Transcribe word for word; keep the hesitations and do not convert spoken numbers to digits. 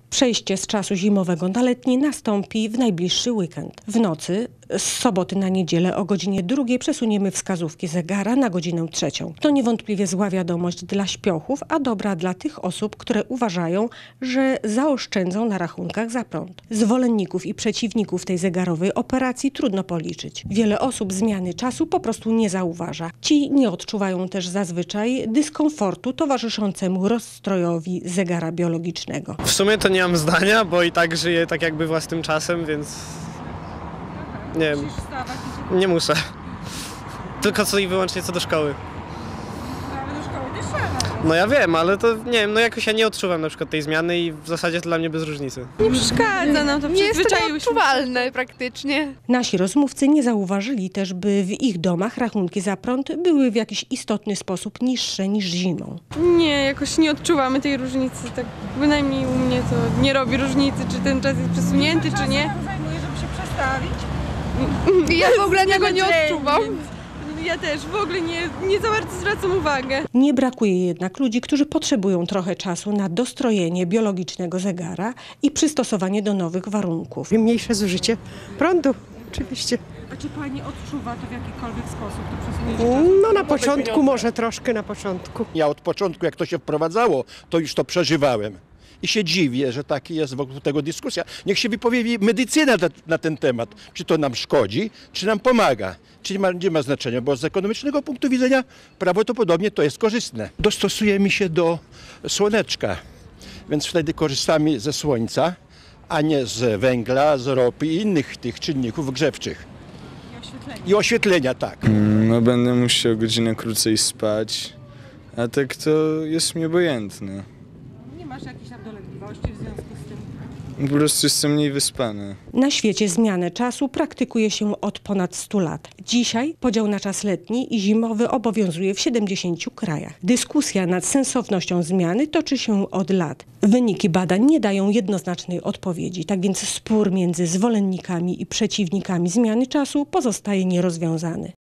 Przejście z czasu zimowego na letni nastąpi w najbliższy weekend. W nocy z soboty na niedzielę o godzinie drugiej przesuniemy wskazówki zegara na godzinę trzecią. To niewątpliwie zła wiadomość dla śpiochów, a dobra dla tych osób, które uważają, że zaoszczędzą na rachunkach za prąd. Zwolenników i przeciwników tej zegarowej operacji trudno policzyć. Wiele osób zmiany czasu po prostu nie zauważa. Ci nie odczuwają też zazwyczaj dyskomfortu towarzyszącemu rozstrojowi zegara biologicznego. W sumie to nie mam zdania, bo i tak żyję tak jakby własnym czasem, więc nie wiem, nie muszę. Tylko co i wyłącznie co do szkoły. Ale do szkoły też trzeba. No ja wiem, ale to nie wiem, no jakoś ja nie odczuwam na przykład tej zmiany i w zasadzie to dla mnie bez różnicy. Nie przeszkadza nam to, Nie jest to przyzwyczaiłyśmy. odczuwalne praktycznie. Nasi rozmówcy nie zauważyli też, by w ich domach rachunki za prąd były w jakiś istotny sposób niższe niż zimą. Nie, jakoś nie odczuwamy tej różnicy, tak bynajmniej u mnie to nie robi różnicy, czy ten czas jest przesunięty, czy nie. Zajmuje, żeby się przestawić. Ja w ogóle tego nie odczuwam. Ja też w ogóle nie, nie za bardzo zwracam uwagę. Nie brakuje jednak ludzi, którzy potrzebują trochę czasu na dostrojenie biologicznego zegara i przystosowanie do nowych warunków. Mniejsze zużycie prądu, oczywiście. A czy pani odczuwa to w jakikolwiek sposób, to przesunięcie No na początku, może troszkę na początku. Ja od początku, jak to się wprowadzało, to już to przeżywałem. I się dziwię, że taki jest wokół tego dyskusja. Niech się wypowie medycyna na, na ten temat. Czy to nam szkodzi, czy nam pomaga. Czy nie ma, nie ma znaczenia, bo z ekonomicznego punktu widzenia prawdopodobnie to jest korzystne. Dostosujemy się do słoneczka, więc wtedy korzystamy ze słońca, a nie z węgla, z ropy i innych tych czynników grzewczych. I oświetlenia? I oświetlenia, tak. No będę musiał godzinę krócej spać, a tak to jest mi obojętne. Nie masz jakichś tam dolegliwości w związku z tym? Po prostu jestem mniej wyspany. Na świecie zmianę czasu praktykuje się od ponad stu lat. Dzisiaj podział na czas letni i zimowy obowiązuje w siedemdziesięciu krajach. Dyskusja nad sensownością zmiany toczy się od lat. Wyniki badań nie dają jednoznacznej odpowiedzi, tak więc spór między zwolennikami i przeciwnikami zmiany czasu pozostaje nierozwiązany.